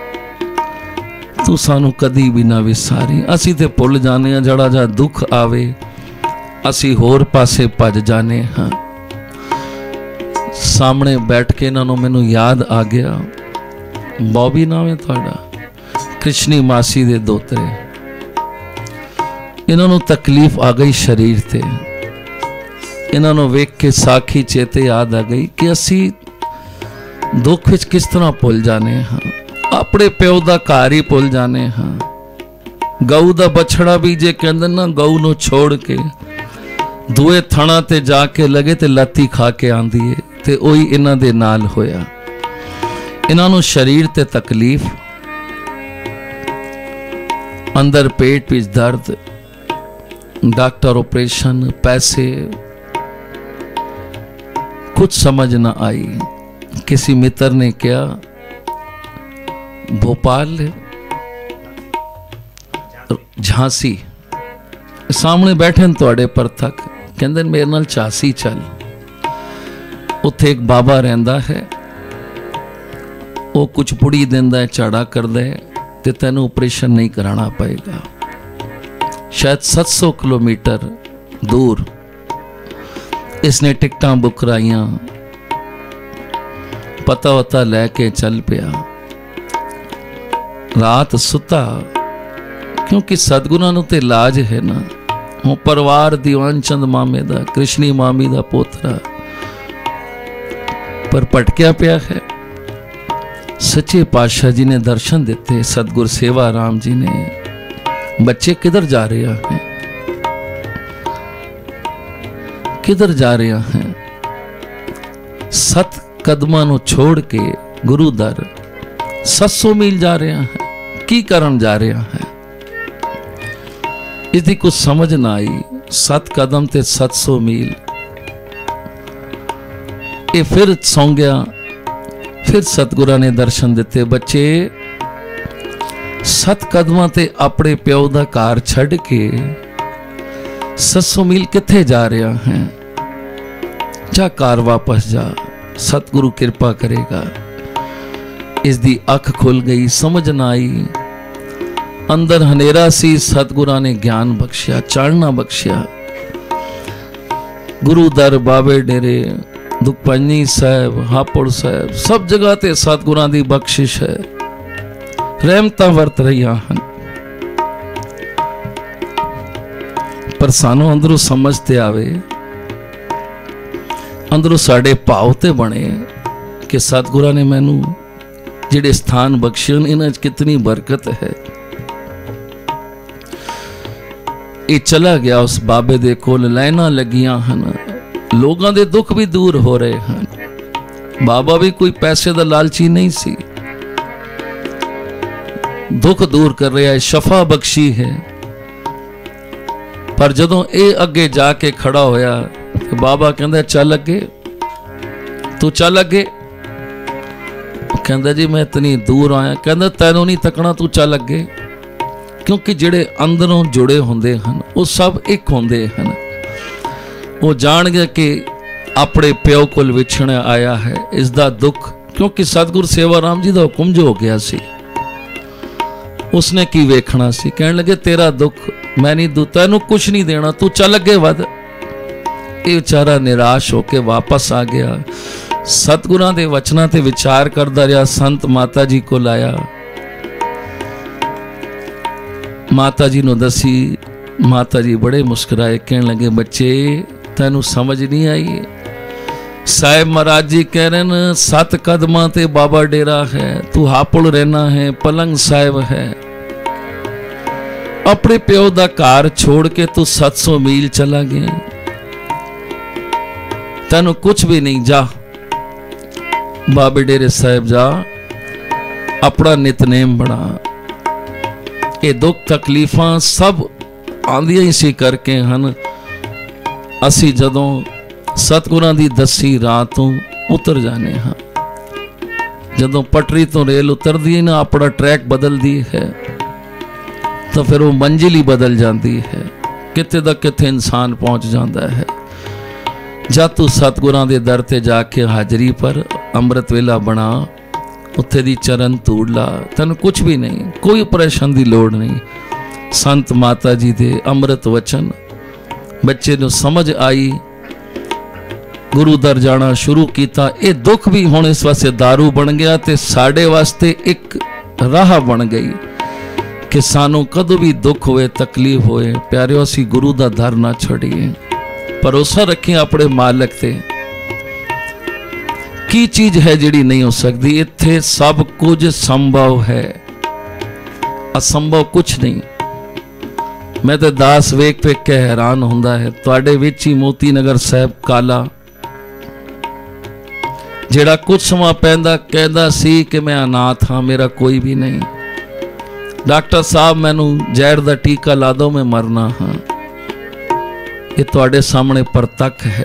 तू सानू कदी भी ना विसारी। असी ते भुल जाने हाँ, जड़ा जा दुख आवे असी होर पासे भज जाने हाँ। सामने बैठ के इन्हों मैनू याद आ गया, बॉबी नाम है तुहाडा, कृष्णी मासी दे दोतरे, इन्हों तकलीफ आ गई शरीर ते। इन्हों वेख के साखी चेते याद आ गई कि असी दुख विच किस तरह भुल जाने हाँ, अपने प्यो दा घर ही भुल जाने हाँ। गऊ दा बछड़ा भी जे कहंदे ना, गऊ नूं छोड़ के दूए थणा ते जाके लगे ते लाती खा के आंदी है, ते ओही इन्हां दे नाल होया। इन्हां नूं शरीर ते तकलीफ, अंदर पेट विच दर्द, डॉक्टर ऑपरेशन, पैसे, कुछ समझ ना आई। किसी मित्र ने कहा भोपाल झांसी सामने बैठे तुहाडे परतक, कहंदे मेरे नाल झांसी चल, उत्थे एक बाबा रहिंदा है, वो कुछ पुड़ी दिंदा है, झाड़ा करदा है, ते तैनूं ऑपरेशन नहीं कराना पएगा। शायद 700 किलोमीटर दूर इसने टिकटां बुक कराइयां, पता वता लैके चल पिया। रात सुता, क्योंकि सतगुरां नूं ते लाज है ना, वो परिवार दीवान चंद मामे दा, कृष्णी मामी दा पोतरा, पर पटकिया पिया है। सच्चे पातशाह जी ने दर्शन दिते, सतगुर सेवा राम जी ने। बच्चे किधर जा रहे हैं, किधर जा रहे हैं? सत कदमां नूं छोड़ के गुरु दर 700 मील जा रहे हैं, की करन जा रहे हैं? इसकी कुछ समझ ना आई। 7 कदम ते 700 मील। ये फिर सौ गया। फिर सतगुरां ने दर्शन दिते, बच्चे 7 कदमां ते अपने प्यो दा घर छड़ के 700 मील किथे जा रहा है? जा घर वापस जा, सतगुरु कृपा करेगा। इसकी अख खुल गई, समझ ना आई। अंदर हनेरा सी, सतगुरां ने ज्ञान बख्शिया, चानना बख्शिया। गुरु दर, बाबे डेरे, दुखपंजी साहब, हापुड़ साहब, सब जगह ते सतगुरां दी बख्शिश है, रहमतां वरत रहियां हन। पर सानू अंदरों समझ ते आवे, अंदरों साडे भाव ते बने कि सतगुरां ने मैनू जिहड़े स्थान बख्शे इन्हां च कितनी बरकत है। ये चला गया उस बाबे दे कोल, लाइनां लगियां हन, लोगां दे दुख भी दूर हो रहे हैं। बाबा भी कोई पैसे दा लालची नहीं सी, दुख दूर कर रहा है, शफा बख्शी है। पर जदों ये अगे जाके खड़ा होया, बाबा कहंदा चल अगे, तू चल अगे। कहंदा जी मैं इतनी दूर आया। कहंदा तैनूं नहीं तकना, तू चल अगे। क्योंकि जिहड़े अंदरों जुड़े होंदे हन वो सब एक होंदे हन। वो जान गया कि अपने प्यो कोल विछड़िया आया है, इसका दुख, क्योंकि सतगुर सेवा राम जी का हुक्म जो हो गया सी, उसने की वेखना सी। कहने लगे तेरा दुख मैं नहीं दूं, तैनू कुछ नहीं देना, तू चल अगे वध। ये बेचारा निराश होके वापस आ गया। सतगुरां दे वचनां ते विचार करदा रहा। संत माता जी को लाया, माता जी नूं दसी। माता जी बड़े मुस्कुराए, कहने लगे बच्चे तैनू समझ नहीं आई, साहिब महाराज जी कह रहे न 7 कदमां ते बाबा डेरा है, तू हापुड़ रहना है, पलंग साहिब है। अपने प्यो दा घर छोड़ के तू 700 मील चला गया, तेनू कुछ भी नहीं। जा बाबे डेरे साहिब जा, अपना नितनेम बना। ये दुख तकलीफां सब आंदियां ही सी करके हन। असी जदों सतगुरां दी दसी राह तो उतर जाने हाँ, जदों पटरी तो रेल उतरदी है ना, अपना ट्रैक बदलदी है, तो फिर वो मंजिल ही बदल जाती है। किते दा किते इंसान पहुंच जाता है। जद तू सतगुरां दे दर ते जाके हाजरी पर अमृत वेला बना, उत्थे दी चरण धूड़ ला, तैनूं कुछ भी नहीं, कोई ऑपरेशन की लोड़ नहीं। संत माता जी दे अमृत वचन बच्चे नूं समझ आई, गुरु दर जाना शुरू किया। ये दुख भी हुण इस वास्ते दारू बन गया, ते साडे वास्ते एक राह बन गई कि सानू कदों भी दुख होए, तकलीफ होए, प्यारिओ असीं गुरु दा दर ना छड़ीए, भरोसा रखें अपने मालिक ते। की चीज है जिहड़ी नहीं हो सकती? इत्थे सब कुछ संभव है, असंभव कुछ नहीं। मैं तो दास वेख वेख के हैरान हुंदा है। तुहाडे विच ही मोती नगर साहिब काला जिहड़ा कुछ समा पैंदा कहदा सी कि मैं अनाथ हाँ, मेरा कोई भी नहीं, डॉक्टर साहब मैनू जहर दा टीका ला दो, मैं मरना हाँ। ये तुहाडे सामने परतक है।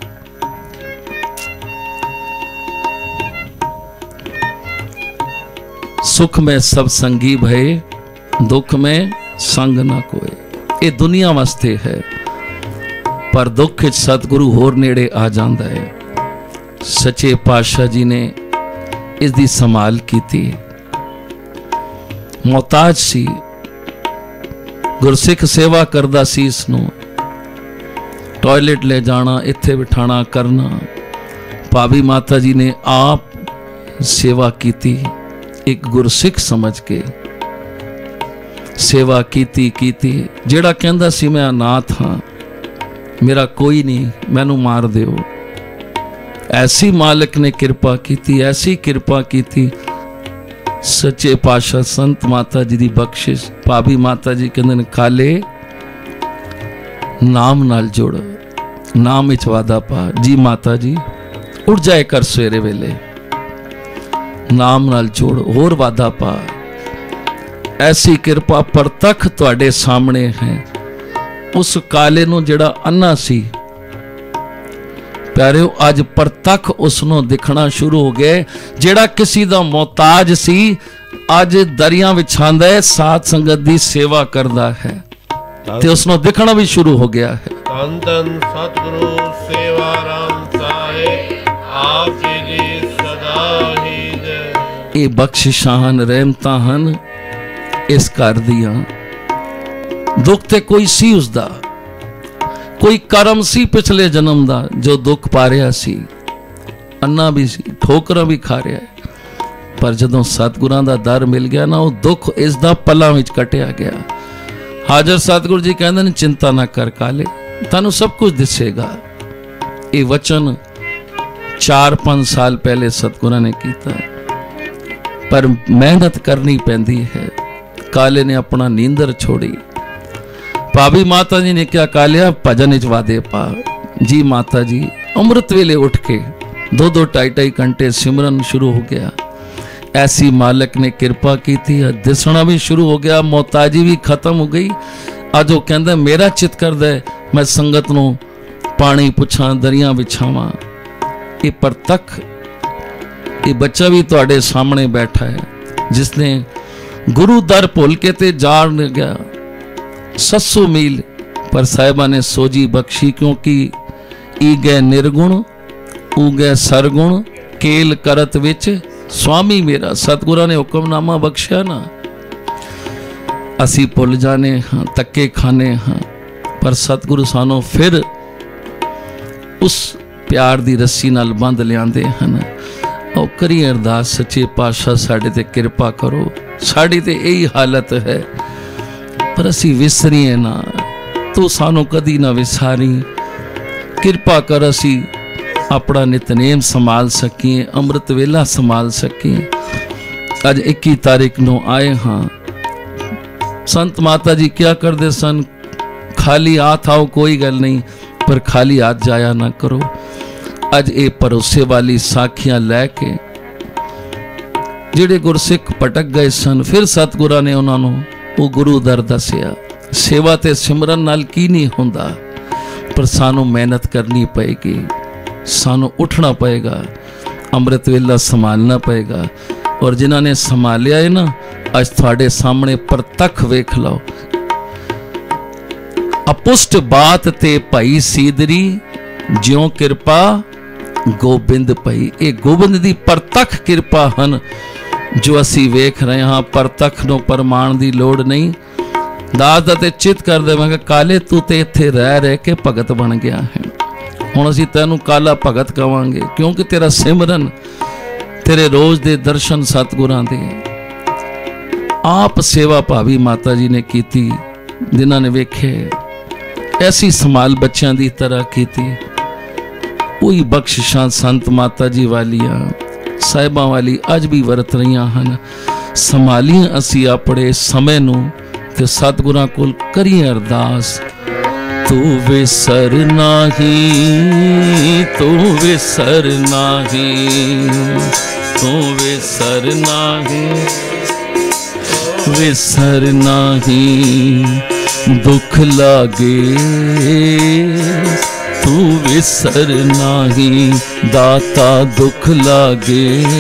सुख में सब संगी भय, दुख में संग ना कोई। ये दुनिया वास्ते है, पर दुख सतगुरु होर नेड़े आ जाता है। सच्चे पातशाह जी ने इसकी संभाल की थी। मोहताज सी, गुरसिख सेवा करदा सी, इसनूं टॉयलेट ले जाना, इत्थे बिठाना करना। भाभी माता जी ने आप सेवा की थी, एक गुरसिख समझ के सेवा की। जेड़ा कहंदा सी मैं अनाथ हाँ, मेरा कोई नहीं, मैनू मार दिओ, ऐसी मालिक ने कृपा की थी, ऐसी कृपा की थी। सच्चे पातशाह संत माता जी की बख्शिश। भाभी माता जी कहंदे ने काले नाम नाल जुड़, नाम विच वादा पा। जी माता जी उठ जाए कर सवेरे वेले, नाम नाल जुड़, होर वादा पा। ऐसी कृपा परतख तुहाडे सामने है। उस काले नूं जिहड़ा अन्ना सी, प्यारिओ अज परतख उसनों दिखना शुरू हो गए। जेड़ा किसी दा मोहताज सी, अज दरियां विछांदा है, साध संगत दी सेवा करदा है, ते उसनों दिखना भी शुरू हो गया है। धन धन सतगुरु सेवा राम साहिब, आप जी सदा ही दे। ये बख्शिशां हन, रहमतां हन इस घर दियां। दुख ते कोई सी उसदा, कोई कर्म सी पिछले जन्म दा जो दुख पा रहा सी, अन्ना भी सी, ठोकरां भी खा रहा है। पर जदों सतगुरां दा दर मिल गया ना, वो दुख इसदा पलां विच कटिया गया। हाजर सतगुरु जी कहंदे ने चिंता ना कर काले, तानू सब कुछ दिसेगा। ये वचन 4-5 साल पहले सतगुरां ने कीता, पर मेहनत करनी पैंदी है। काले ने अपना नींदर छोड़ी। भाभी माता जी ने क्या कालिया भजन विच वादे पा। जी माता जी अमृत वेले उठ के 2-2 2.5 घंटे सिमरन शुरू हो गया। ऐसी मालिक ने कृपा की थी, दिसना भी शुरू हो गया, मोहताजी भी खत्म हो गई। अज वो कहंदा मेरा चित करदा है मैं संगत नूं पानी पुछां, दरियां बिछावां। ये परतख, ये बच्चा भी तुहाडे सामने बैठा है, जिसने गुरु दर भुल के ते जान गया 700 मील, पर साहिबा ने सोजी बख्शी, क्योंकि ई गए निर्गुण ऊ गए सरगुण, केल करत विच स्वामी मेरा। सतगुरां ने हुक्मनामा बख्शिया ना, असी भुल जाने हाँ, तक्के खाने हाँ, पर सतगुरु सानों फिर उस प्यार दी रस्सी नाल बंध लियांदे हन। और करिए अरदास, सच्चे पातशाह साडे ते कृपा करो। साडी ते यही हालत है, पर असी विसरीए ना, तू सानू कदी ना विसारी। कृपा कर असी अपना नितनेम संभाल सकीए, अमृत वेला संभाल सकीए। अज 21 तारीख नूं आए हाँ। संत माता जी क्या करते सन, खाली हाथ आओ कोई गल नहीं, पर खाली हाथ जाया ना करो। अज ये भरोसे वाली साखियां लैके जिहड़े गुरसिख भटक गए सन, फिर सतगुरां ने उन्होंने वो गुरु दर दसिया। सेवा ते सिमरन नाल की नहीं हुंदा, पर सानू मेहनत करनी पएगी, सानू उठना पएगा, अमृत वेला संभालना पएगा। और जिन्हां ने संभालिया है ना, अज तुहाडे सामने प्रतख वेख लो। अपुष्ट बात ते भाई सीदरी, ज्यों किरपा गोबिंद पई। ये गोबिंद दी प्रतख किरपा हन जो असी वेख रहे हाँ। प्रतख नो प्रमाण दी लोड़ नहीं। दास दा ते चित कर देवांगे, काले तू ते इत्थे रह रह के भगत बन गया है, हुण असी तैनू काला भगत कवांगे, क्योंकि तेरा सिमरन, तेरे रोज दे दर्शन सतगुरां दे। आप सेवा भावी माता जी ने कीती, जिन्हां ने वेखे ऐसी संभाल बच्चों की तरह की। कोई बख्शिशां संत माता जी वालियां साहिबा वाली अज भी वरत रही हैं। संभालिए असी अपने समय नूं ते सतगुरां कोल करिए अरदास। तू विसर नाही, तू विसर नाही, तू विसर नाही, विसर नाही। दुख लागे तू विसर नाही, दाता दुख लागे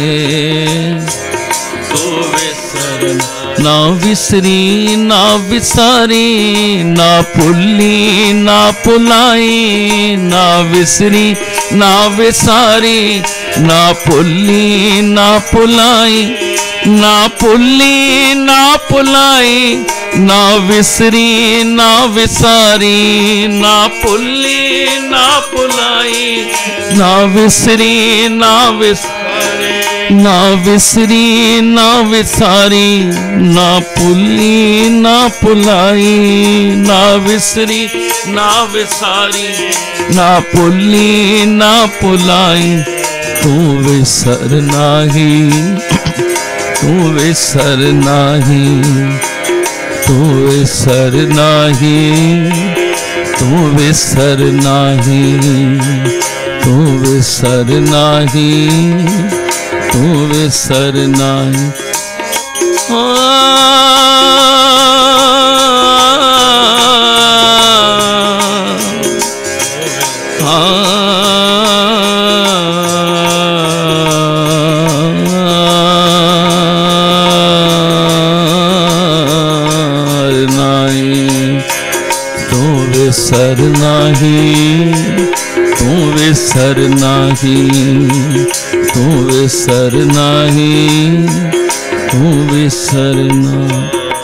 तू विसर ना। विसरी ना विसारी, ना भुली ना भुलाई, ना विसरी ना विसारी, ना भुली ना भुलाई, ना भुली ना भुलाई, ना विसरी ना विसारी, ना भुली ना भुलाई, ना विसरी ना विसारी, ना विसरी ना विसारी, ना भुली ना भुलाई, ना विसरी ना विसारी, ना भुली ना भुलाई। तू विसर नाही, तू विसर नाही, तू विसर नाही, तू विसर नाही, तू विसर नाही, तू विसर नाही। विसर नाही, तू विसर नाही, तू विसर नाही, तू विसर ना।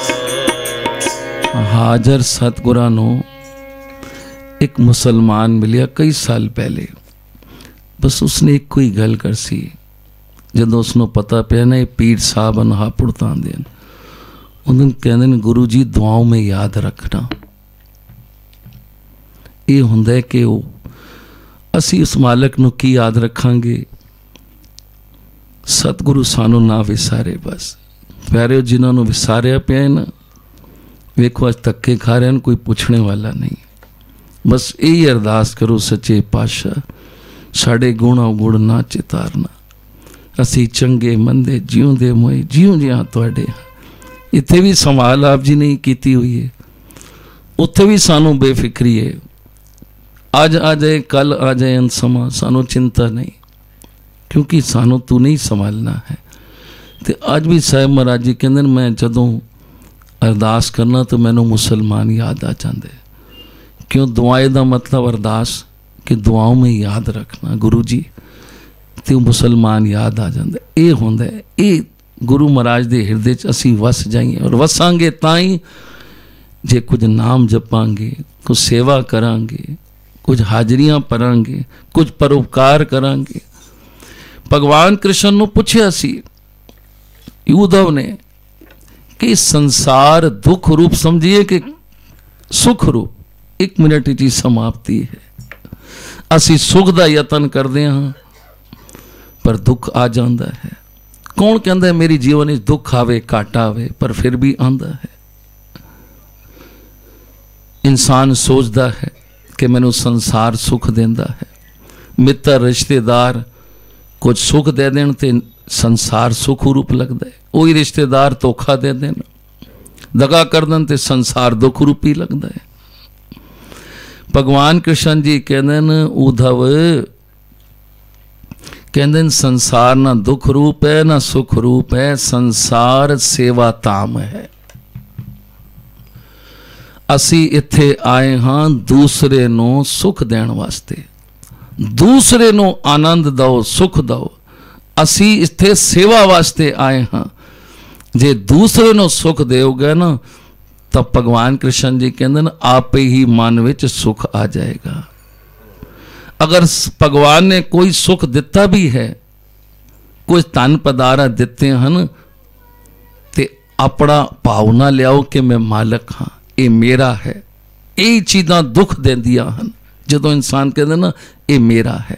हाजर सतगुरां नूं एक मुसलमान मिलिया कई साल पहले। बस उसने एक कोई गल कर सी, जदों उसनों पता पिया ना पीर साहब अनहापुड़ तां दे, उन्होंने कहते हैं गुरु जी दुआओं में याद रखना। ये हुंदा है कि असी उस मालक नूं की याद रखांगे, सतगुरु सानू ना विसारे। बस प्यारे जिन्हों नूं विसारिया पिया ना, वेखो अज धक्के खा रहे हैं, कोई पूछने वाला नहीं। बस यही अरदास करो सच्चे पातशाह, साढ़े गुण अवगुण ना चितारना, असी चंगे मंदे जिउंदे मोए जिउं जिहां तुहाडे। इत्थे भी संभाल आप जी ने कीती हुई है, उत्थे भी सानू बेफिक्री है। आज आ जाए कल आ जाए अनसमा, सानू चिंता नहीं, क्योंकि सानू तू नहीं संभालना है। तो अज भी साहिब महाराज जी कहते मैं जदों अरदास करना तो मैनू मुसलमान याद आ जाते। क्यों? दुआए का मतलब अरदास कि दुआओं में याद रखना गुरु जी, तो मुसलमान याद आ जाते। ये होंदा है, ये गुरु महाराज के हिरदे च असी वस जाइए। और वसांगे ताई जे कुछ नाम जपांगे, कुछ सेवा करांगे, कुछ हाजरियां पढ़ांगे, कुछ परोपकार करांगे। भगवान कृष्ण नूं पुछया सी उद्धव ने कि संसार दुख रूप समझिए कि सुख रूप, 1 मिनट की समाप्ति है। असी सुख का यतन करते हाँ पर दुख आ जाता है। कौन कहता मेरी जीवन में दुख आवे घाटा आवे, पर फिर भी आंदा है। इंसान सोचता है कि मैनू संसार सुख देंदा है, मित्र रिश्तेदार कुछ सुख दे देन ते संसार सुख रूप लगता है। वही रिश्तेदार धोखा दे देन, दगा कर देन ते संसार दुख रूपी लगता है। भगवान कृष्ण जी कहते उद्धव, कहते संसार ना दुख रूप है ना सुख रूप है, संसार सेवा धाम है। असी इत्थे आए हाँ दूसरे नू सुख देण वास्ते, दूसरे नू आनंद दो सुख दो। असी इत्थे सेवा वास्ते आए हाँ। जे दूसरे नू सुख दोगे ना तब भगवान कृष्ण जी कहते ना आप ही मन विच सुख आ जाएगा। अगर भगवान ने कोई सुख दिता भी है, कोई धन पदार्थ दिते हैं ते अपना भाव ना लियाओ कि मैं मालक हाँ, ये मेरा है। यही चीज़ां दुख देंदियां हन जदों इंसान कहते ना ये मेरा है।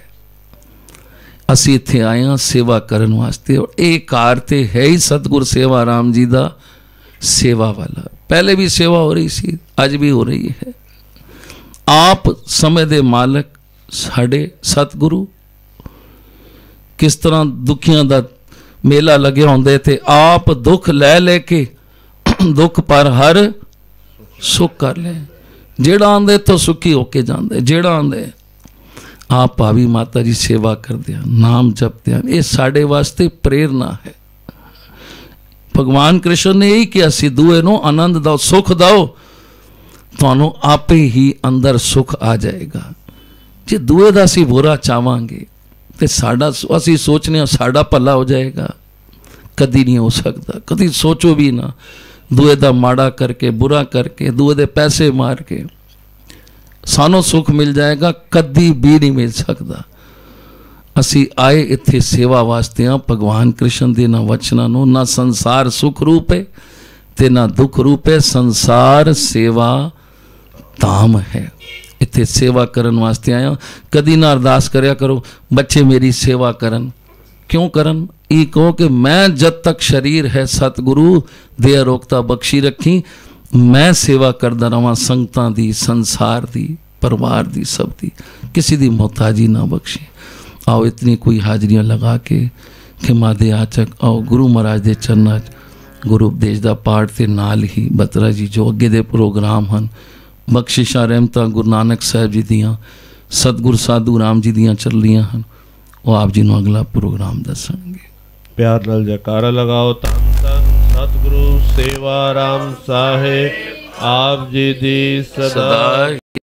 असी इत्थे आए हाँ सेवा करन वास्ते, और ये कार ते है ही सतगुर सेवा राम जी दा सेवा वाला। पहले भी सेवा हो रही सी, अज भी हो रही है। आप समय दे मालक साडे सतगुरु किस तरह दुखियां दा मेला लगे होंदे थे, आप दुख लै लेके दुख पर हर सुख कर ले। जेड़ा आंदे तो सुखी होके जांदे, जेड़ा आंदे आप भावी माता जी सेवा करदे हैं, नाम जपते हैं। ये साडे वास्ते प्रेरणा है। भगवान कृष्ण ने यही किया सी, दूए नो आनंद दो सुख दो, तुहानू आपे ही अंदर सुख आ जाएगा। जे दूए दा असीं बुरा चाहांगे ते साडा असीं सोचने साडा भला हो जाएगा, कदी नहीं हो सकता। कदी सोचो भी ना, दूए दा माड़ा करके बुरा करके दूए दे पैसे मार के सानू सुख मिल जाएगा, कदी भी नहीं मिल सकता। असी आए इत्थे सेवा वास्ते हाँ भगवान कृष्ण दे ना वचनां नूं। ना संसार सुख रूप है ते ना दुख रूप है, संसार सेवा धाम है। इत्थे सेवा करन वास्ते आया। कदी ना अरदास करया करो बच्चे मेरी सेवा करन, क्यों करन? ये कहो कि मैं जब तक शरीर है सतगुरु दे अरोगता बख्शी रखी, मैं सेवा करदा रवां संगतां दी, संसार दी, परिवार दी, सब दी, किसी दी मोहताजी ना बख्शी। आओ इतनी कोई हाजरियां लगा के खिमा दे आचक आओ गुरु महाराज दे चरनां च गुरु उपदेश दा पाठ ते नाल ही बतरा जी जो अगे दे प्रोग्राम हन, बख्शिशां रहमतां गुरु नानक साहब जी दियां, सतगुरु साधु राम जी दियां चलियां हन, वो आप जी नूं अगला प्रोग्राम दसांगे। प्यार नाल जयकारा लगाओ। धन धन सतगुरु सेवा राम साहे आप जी दी सदा